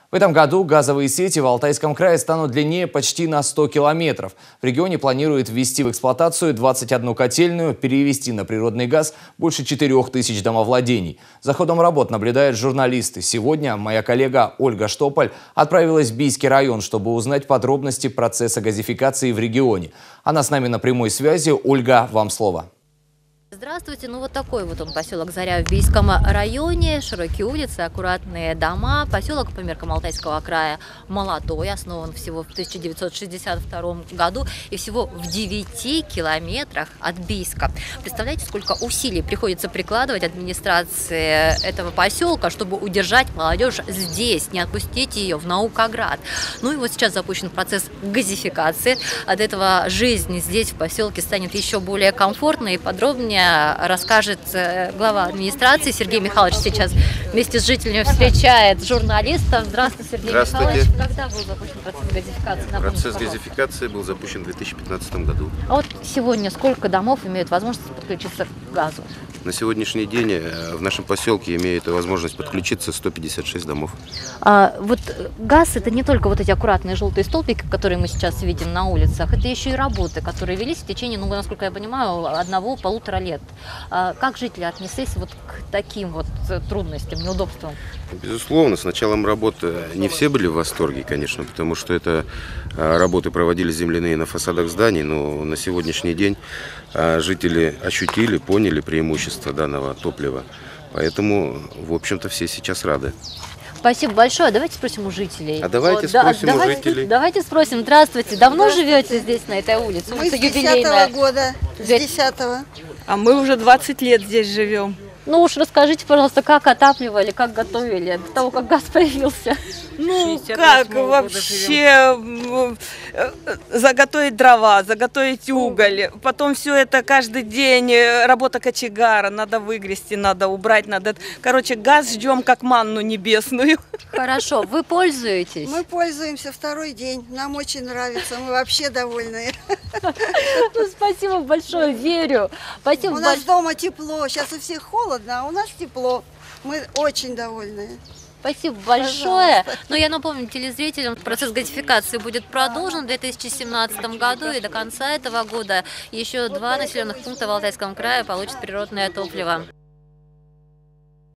В этом году газовые сети в Алтайском крае станут длиннее почти на 100 километров. В регионе планируют ввести в эксплуатацию 21 котельную, перевести на природный газ больше 4000 домовладений. За ходом работ наблюдают журналисты. Сегодня моя коллега Ольга Штополь отправилась в Бийский район, чтобы узнать подробности процесса газификации в регионе. Она с нами на прямой связи. Ольга, вам слово. Здравствуйте, ну вот такой вот он поселок Заря в Бийском районе, широкие улицы, аккуратные дома. Поселок по меркам Алтайского края молодой, основан всего в 1962 году и всего в 9 километрах от Бийска. Представляете, сколько усилий приходится прикладывать администрации этого поселка, чтобы удержать молодежь здесь, не отпустить ее в Наукоград. Ну и вот сейчас запущен процесс газификации. От этого жизнь здесь в поселке станет еще более комфортной и подробнее расскажет глава администрации Сергей Михайлович. Сейчас вместе с жителями встречает журналистов. Здравствуйте, Сергей Михайлович. Когда был запущен процесс газификации? Процесс газификации был запущен в 2015 году. А вот сегодня сколько домов имеют возможность подключиться к газу? На сегодняшний день в нашем поселке имеет возможность подключиться 156 домов. Вот газ — это не только вот эти аккуратные желтые столбики, которые мы сейчас видим на улицах, это еще и работы, которые велись в течение, ну, насколько я понимаю, 1–1,5 лет. Как жители отнеслись вот к таким вот трудностям, неудобствам? Безусловно, с началом работы не все были в восторге, конечно, потому что это работы проводились земляные на фасадах зданий, но на сегодняшний день жители ощутили, поняли преимущество данного топлива. Поэтому, в общем-то, все сейчас рады. Спасибо большое. Давайте спросим у жителей. Давайте спросим у жителей. Давайте спросим. Здравствуйте. Давно живете здесь, на этой улице? Мы с 10-го года. С 10-го. А мы уже 20 лет здесь живем. Ну уж расскажите, пожалуйста, как отапливали, как готовили до того, как газ появился? Ну, как вообще заготовить дрова, заготовить уголь, потом все это каждый день, работа кочегара, надо выгрести, надо убрать, надо... Короче, газ ждем как манну небесную. Хорошо, вы пользуетесь? Мы пользуемся второй день, нам очень нравится, мы вообще довольны. Ну, спасибо большое, верю. Спасибо. У нас дома тепло, сейчас у всех холодно, а у нас тепло, мы очень довольны. Спасибо большое. Но я напомню телезрителям, процесс газификации будет продолжен в 2017 году, и до конца этого года еще 2 населенных пункта в Алтайском крае получат природное топливо.